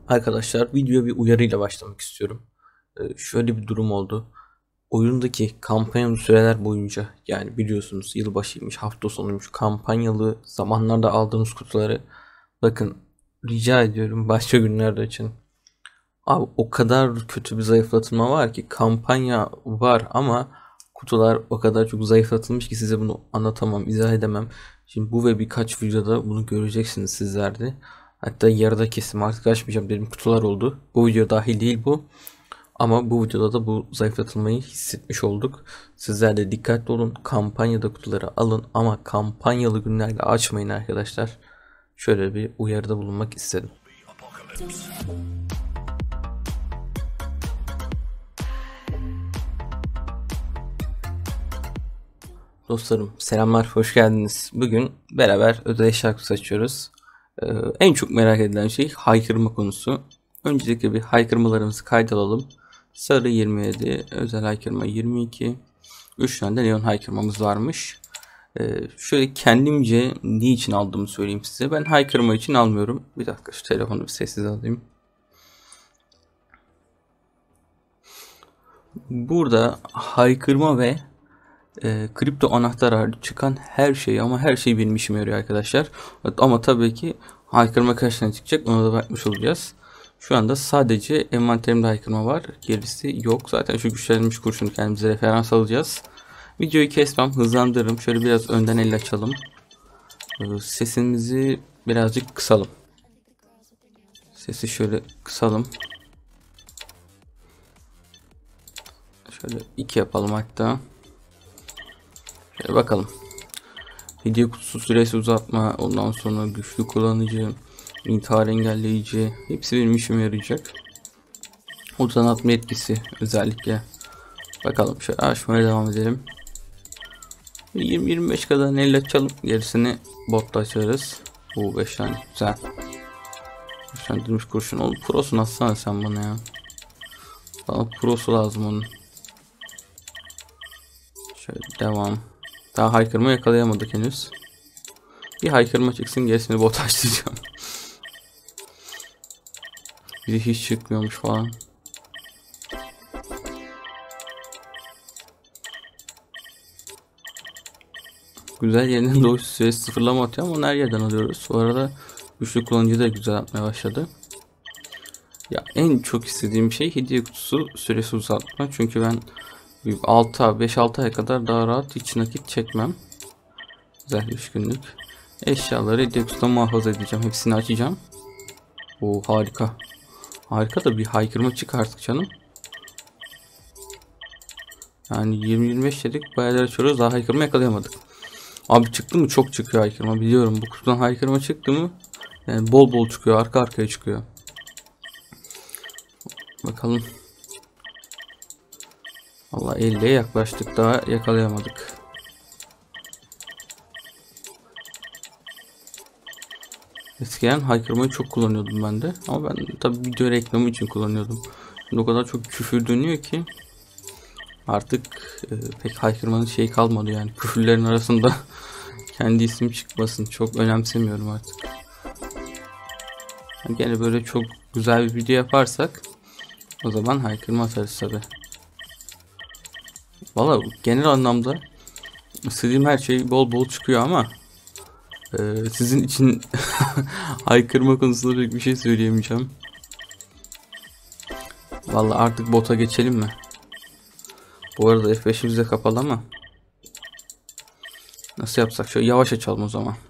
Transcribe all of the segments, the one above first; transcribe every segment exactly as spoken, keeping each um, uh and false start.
Arkadaşlar videoya bir uyarıyla başlamak istiyorum. Ee, şöyle bir durum oldu. Oyundaki kampanyalı süreler boyunca yani biliyorsunuz yılbaşıymış, hafta sonuymuş, kampanyalı zamanlarda aldığınız kutuları bakın, rica ediyorum başka günlerde için. Abi o kadar kötü bir zayıflatılma var ki, kampanya var ama kutular o kadar çok zayıflatılmış ki size bunu anlatamam, izah edemem. Şimdi bu ve birkaç videoda bunu göreceksiniz sizler de. Hatta yarıda kesim, artık açmayacağım dedim, kutular oldu. Bu video dahil değil bu. Ama bu videoda da bu zayıflatılmayı hissetmiş olduk. Sizler de dikkatli olun. Kampanyada kutuları alın ama kampanyalı günlerde açmayın arkadaşlar. Şöyle bir uyarıda bulunmak istedim. Dostlarım selamlar, hoş geldiniz. Bugün beraber özel eşya kutusu açıyoruz. Ee, en çok merak edilen şey haykırma konusu. Öncelikle bir haykırmalarımızı kaydedelim. Sarı yirmi yedi, özel haykırma yirmi iki. üç tane de neon haykırmamız varmış. Ee, şöyle kendimce niçin aldığımı söyleyeyim size. Ben haykırma için almıyorum. Bir dakika şu telefonu bir sessiz alayım. Burada haykırma ve e, kripto anahtar hariç çıkan her şey, ama her şey benim işime yarıyor arkadaşlar. Ama tabii ki haykırma kaç tane çıkacak ona da bakmış olacağız. Şu anda sadece envanterimde haykırma var. Gerisi yok. Zaten şu güçlenmiş kurşunu kendimize referans alacağız. Videoyu kesmem, hızlandırırım. Şöyle biraz önden el açalım. Ee, Sesimizi birazcık kısalım. Sesi şöyle kısalım. Şöyle iki yapalım hatta. Şöyle bakalım. Hediye kutusu süresi uzatma, ondan sonra güçlü kullanıcı, intihar engelleyici, hepsi benim işime yarayacak. Uzanatma etkisi özellikle. Bakalım, şöyle açmaya devam edelim. yirmi yirmi beş kadar elle açalım, gerisini botla açarız. Bu beş tane güzel. Güçlendirilmiş kurşun. Oğlum prosu nasıl sen bana ya? Bana prosu lazım onun. Şöyle devam. Daha haykırma yakalayamadık henüz. Bir haykırma çıksın, gerisini bot açlayacağım. Bir hiç çıkmıyormuş falan. Güzel, yeniden doğuş süresi sıfırlama atıyor ama onu her yerden alıyoruz. Bu arada güçlü kullanıcı da güzel atmaya başladı. Ya en çok istediğim şey hediye kutusu süresi uzatma. Çünkü ben altı beş altı aya kadar daha rahat hiç nakit çekmem. Güzel, üç günlük. Eşyaları hediye kutusuna muhafaza edeceğim. Hepsini açacağım. Oo harika. Harika da bir haykırma çıkarttık canım. Yani yirmi yirmi beş dedik, bayağı açıyoruz, daha haykırma yakalayamadık. Abi çıktı mı? Çok çıkıyor haykırma, biliyorum. Bu kutudan haykırma çıktı mı yani bol bol çıkıyor, arka arkaya çıkıyor. Bakalım. Valla elliye yaklaştık, daha yakalayamadık. Eskiden haykırmayı çok kullanıyordum ben de, ama ben tabi video reklamı için kullanıyordum. Şimdi o kadar çok küfür dönüyor ki artık e, pek haykırmanın şeyi kalmadı, yani küfürlerin arasında kendi isim çıkmasın çok önemsemiyorum artık. Yani gene böyle çok güzel bir video yaparsak o zaman haykırma atarız tabi. Valla genel anlamda istediğim her şey bol bol çıkıyor ama e, sizin için haykırma konusunda pek bir şey söyleyemeyeceğim. Valla artık bota geçelim mi? Bu arada F beşimiz de kapalı ama nasıl yapsak, şöyle yavaş açalım o zaman.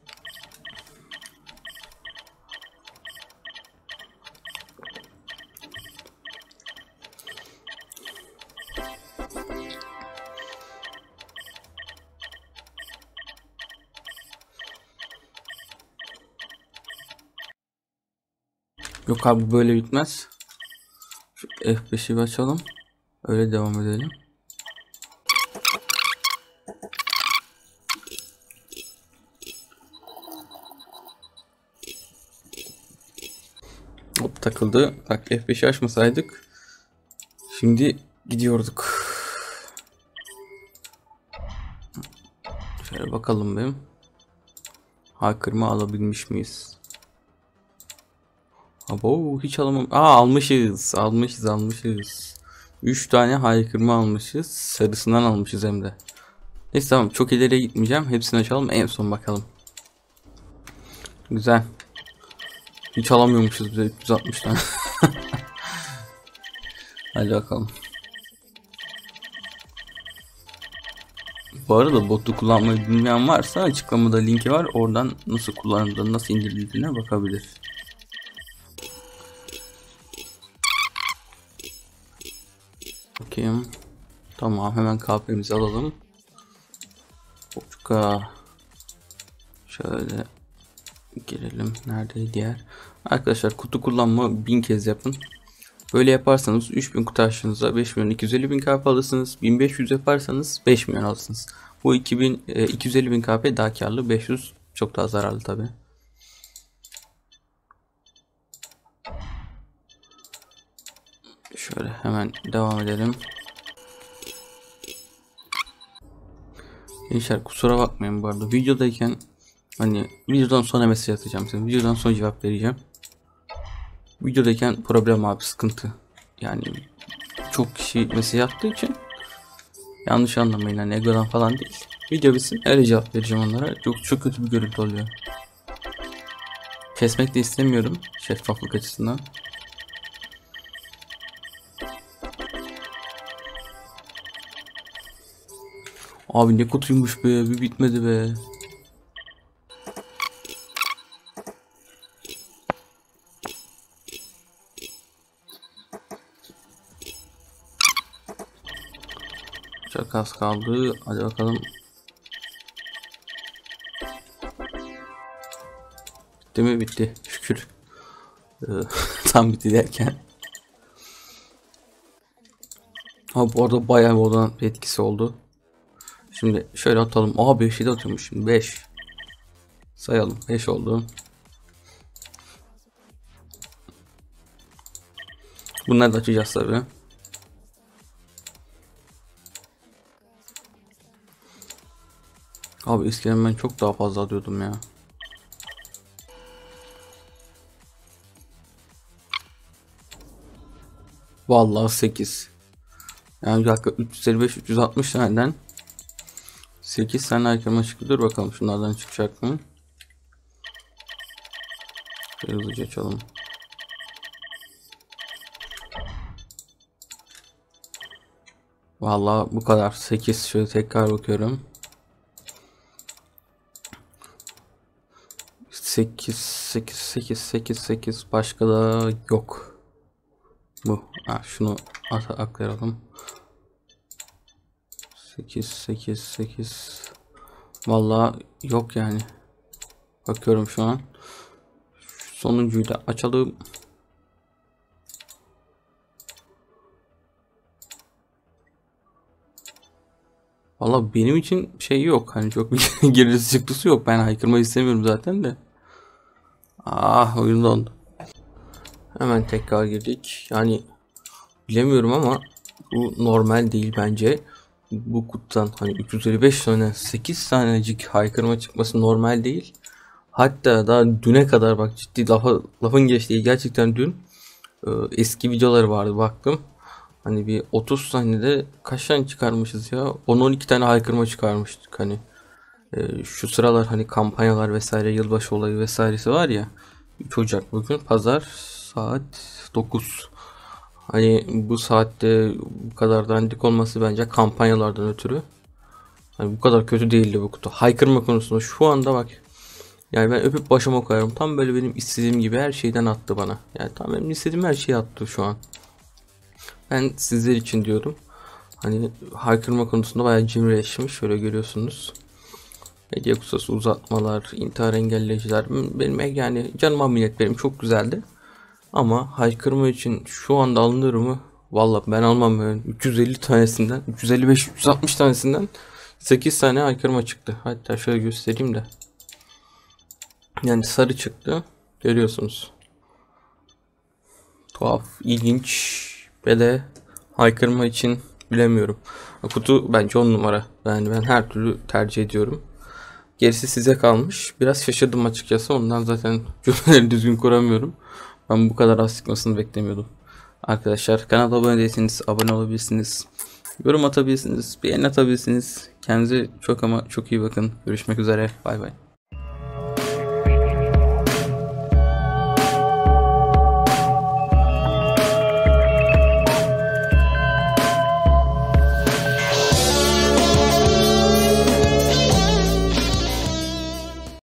Yok abi, böyle bitmez. Şu F beşi bir açalım. Öyle devam edelim. Hop takıldı. Bak F beşi açmasaydık şimdi gidiyorduk. Şöyle bakalım benim. Haykırma alabilmiş miyiz? Abo hiç alamam. Aa almışız. Almışız almışız. üç tane haykırma almışız. Sarısından almışız hem de. Neyse tamam, çok ileriye gitmeyeceğim. Hepsini açalım en son bakalım. Güzel. Hiç alamıyormuşuz bize üç yüz altmış tane. Hadi bakalım. Bu arada botu kullanmayı bilmeyen varsa açıklamada linki var. Oradan nasıl kullanıldığını, nasıl indirildiğine bakabilir. Bakayım. Tamam, hemen kahvemizi alalım. Boçka. Şöyle girelim. Nerede diğer? Arkadaşlar kutu kullanma bin kez yapın. Böyle yaparsanız üç bin kutu açtığınızda beş milyon iki yüz elli bin K P alırsınız. bin beş yüz yaparsanız beş milyon alırsınız. Bu iki bin, iki yüz elli bin K P daha karlı. beş yüz çok daha zararlı tabi. Şöyle hemen devam edelim. Gençler kusura bakmayın bu arada. Videodayken hani videodan sonra mesaj atacağım size. Videodan sonra cevap vereceğim. Videodayken problem abi, sıkıntı. Yani çok kişi mesaj attığı için yanlış anlamayın, hani egodan falan değil. Video bitsin öyle cevap vereceğim onlara. Çok çok kötü bir görüntü oluyor. Kesmek de istemiyorum şeffaflık açısından. Abi ne kutuymuş be, bir bitmedi be. Çok az kaldı. Hadi bakalım. Bitti mi? Bitti. Şükür. Tam bitti derken. Ha bu arada bayağı bir odan etkisi oldu. Şimdi şöyle atalım. Aa beşi de atıyormuş şimdi. beş. Sayalım. beş oldu. Bunları da açacağız tabii. Abi eskiden ben çok daha fazla alıyordum ya. Vallahi sekiz. Yani bir dakika, üç yüz elli beş üç yüz altmış taneden sekiz tane haykırma çıktı. Dur bakalım şunlardan çıkacak mı? Şöyle hızlıca açalım. Vallahi bu kadar. sekiz. Şöyle tekrar bakıyorum. sekiz sekiz sekiz sekiz sekiz, başka da yok. Bu. Ha, şunu aktaralım. sekiz sekiz sekiz. Vallahi yok yani. Bakıyorum şu an. Sonuncuyu da açalım. Vallahi benim için şey yok. Hani çok bir gerisi çıktısı yok. Ben haykırma istemiyorum zaten de. Ah, oyun dondu. Hemen tekrar girdik. Yani bilemiyorum ama bu normal değil bence. Bu kutudan hani üç yüz elli beş tane sekiz tanecik haykırma çıkması normal değil. Hatta daha düne kadar, bak ciddi lafa, lafın geçtiği gerçekten dün e, eski videoları vardı baktım. Hani bir otuz saniyede kaç tane çıkarmışız ya? on on iki tane haykırma çıkarmıştık hani. E, şu sıralar hani kampanyalar vesaire, yılbaşı olayı vesairesi var ya. üç Ocak bugün pazar, saat dokuz. Hani bu saatte bu kadar dandik olması bence kampanyalardan ötürü. Hani bu kadar kötü değildi bu kutu. Haykırma konusunda şu anda bak. Yani ben öpüp başıma koyarım. Tam böyle benim istediğim gibi her şeyden attı bana. Yani tam benim istediğim her şeyi attı şu an. Ben sizler için diyorum. Hani haykırma konusunda bayağı cimrileşmiş. Şöyle görüyorsunuz. Medya kusası, uzatmalar, intihar engelleyiciler. Benim yani canıma minnet, benim çok güzeldi. Ama haykırma için şu anda alınır mı? Vallahi ben almam yani. üç yüz elli tanesinden, üç yüz elli beş üç yüz altmış tanesinden sekiz tane haykırma çıktı. Hatta şöyle göstereyim de. Yani sarı çıktı. Görüyorsunuz. Tuhaf, ilginç ve de haykırma için bilemiyorum. Kutu bence on numara. Yani ben her türlü tercih ediyorum. Gerisi size kalmış. Biraz şaşırdım açıkçası. Ondan zaten cümleleri düzgün kuramıyorum. Ben bu kadar az çıkmasını beklemiyordum. Arkadaşlar kanala abone değilseniz abone olabilirsiniz. Yorum atabilirsiniz. Beğeni atabilirsiniz. Kendinize çok ama çok iyi bakın. Görüşmek üzere. Bay bay.